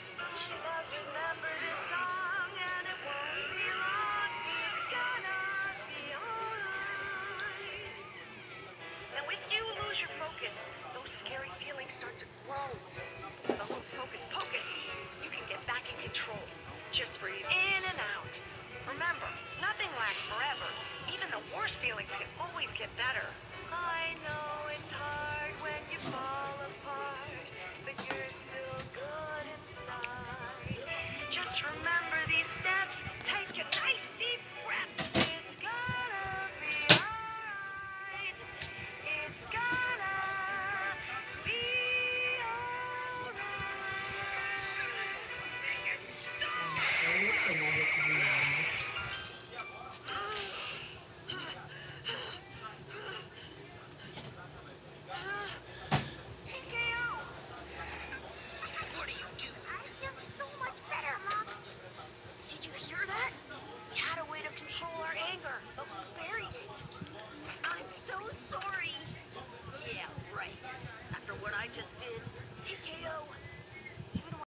But remember this song and it won't be long. It's gonna be alright. Now if you lose your focus, those scary feelings start to grow. With a little focus pocus, you can get back in control. Just breathe in and out. Remember, nothing lasts forever. Even the worst feelings can always get better. I know it's hard when you fall apart, but you're still good inside. Just remember these steps. Take a nice deep breath. It's gonna be alright. It's gonna be TKO! What are you doing? I feel so much better, Mom. Did you hear that? We had a way to control our anger, but we buried it. I'm so sorry. Yeah, right. After what I just did, TKO,